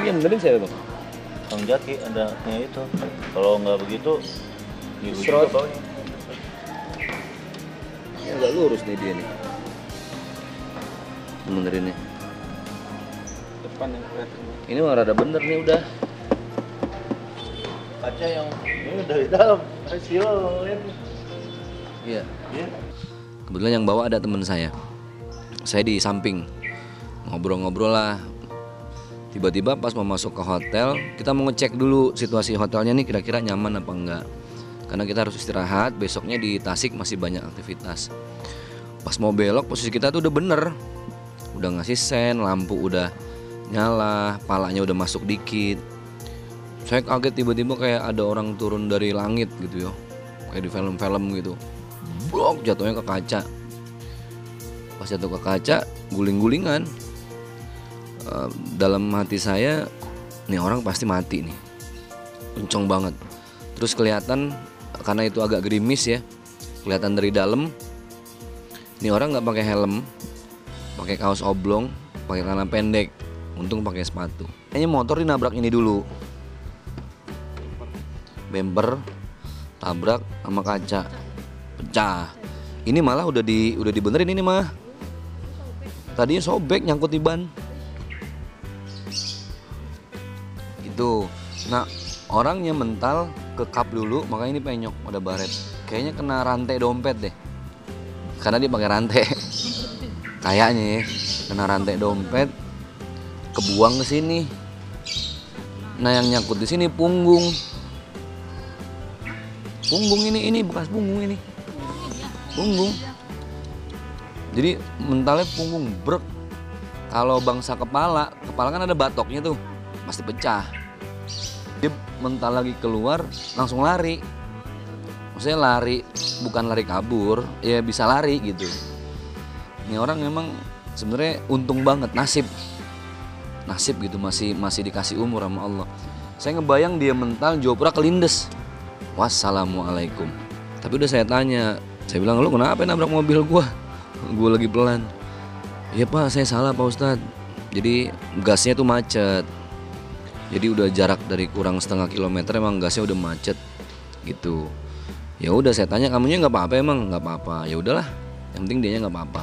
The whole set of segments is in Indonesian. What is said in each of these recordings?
yang benerin siapa bang? Bang Jaki adanya itu. Kalau nggak begitu, diuji Serot. ke bawahnya. Ini agak lurus nih dia nih. Benerinnya. Depan yang kelihatan. Ini mah rada bener nih udah. Kaca yang ini dari dalam, hasil lihat. Iya. Iya. Kebetulan yang bawa ada teman saya. Saya di samping. Ngobrol-ngobrol lah. Tiba-tiba pas mau masuk ke hotel, kita mau ngecek dulu situasi hotelnya nih kira-kira nyaman apa enggak. Karena kita harus istirahat, besoknya di Tasik masih banyak aktivitas. Pas mau belok, posisi kita tuh udah bener. Udah ngasih sen, lampu udah nyala, palanya udah masuk dikit. Saya kaget tiba-tiba kayak ada orang turun dari langit gitu ya. Kayak di film-film gitu. Blok jatuhnya ke kaca. Pas jatuh ke kaca, guling-gulingan. Dalam hati saya, nih orang pasti mati nih. Kenceng banget. Terus kelihatan karena itu agak gerimis ya. Kelihatan dari dalam. Nih orang nggak pakai helm, pakai kaos oblong, pakai celana pendek. Untung pakai sepatu. Kayaknya motor dinabrak ini dulu. Bemper tabrak sama kaca. Pecah. Ini malah udah dibenerin ini mah. Tadinya sobek nyangkut di ban. Gitu. Nah, orangnya mental ke kap dulu, makanya ini penyok pada baret. Kayaknya kena rantai dompet deh. Karena dia pakai rantai. Kayaknya ya, kena rantai dompet, kebuang ke sini. Nah, yang nyangkut di sini punggung. Punggung ini bekas punggung ini. Punggung. Jadi mentalnya punggung brek. Kalau bangsa kepala kan ada batoknya tuh, pasti pecah. Dia mental lagi keluar, langsung lari. Maksudnya lari, bukan lari kabur, ya bisa lari gitu. Ini orang memang sebenarnya untung banget, nasib gitu masih dikasih umur sama Allah. Saya ngebayang dia mental Jopra kelindes. Wassalamualaikum. Tapi udah saya tanya, saya bilang lu kenapa nabrak mobil gua? Gua lagi pelan. Iya pak, saya salah pak Ustadz. Jadi gasnya tuh macet. Jadi udah jarak dari kurang setengah kilometer emang gasnya udah macet gitu. Ya udah saya tanya kamunya nggak apa-apa emang nggak apa-apa. Ya udahlah, yang penting dianya nggak apa-apa.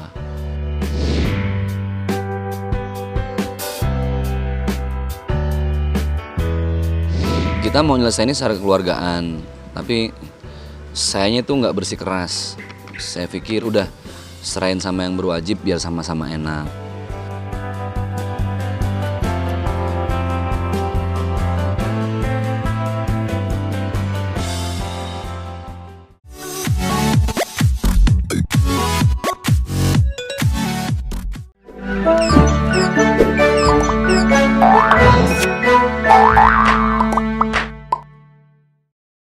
Kita mau nyelesain ini secara keluargaan, tapi sayanya tuh nggak bersikeras. Saya pikir udah serahin sama yang berwajib biar sama-sama enak.